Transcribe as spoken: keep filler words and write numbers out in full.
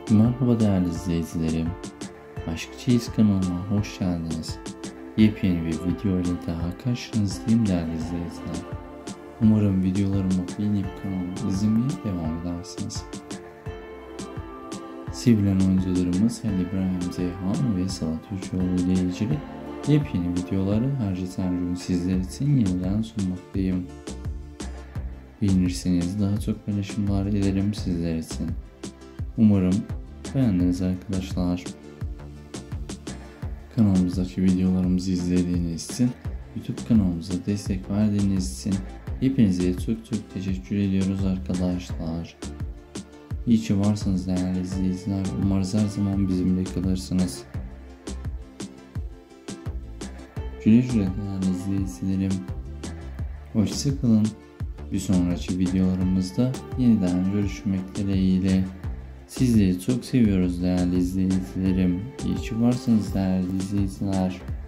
Merhaba değerli izleyicilerim. Aşk Çeyiz kanalına hoş geldiniz. Yepyeni bir video ile daha karşınızdayım değerli izleyiciler. Umarım videolarımı beğenip kanalımı izlemeye devam edersiniz. Sevilen oyuncularımız Halil İbrahim Ceyhan ve Salat Üçoğlu ile ilgili yepyeni videoları her geçen gün sizler için yeniden sunmaktayım. Beğenirseniz daha çok paylaşımlar ederim sizler için. Umarım beğendiniz arkadaşlar. Kanalımızdaki videolarımızı izlediğiniz için, YouTube kanalımıza destek verdiğiniz için hepinize çok çok teşekkür ediyoruz arkadaşlar. İyi ki varsınız değerli izleyiciler. Umarız her zaman bizimle kalırsınız. Güle güle değerli izleyicilerim. Hoşça kalın. Bir sonraki videolarımızda yeniden görüşmek dileğiyle. Sizleri çok seviyoruz değerli izleyicilerim. İyi ki varsınız değerli izleyiciler.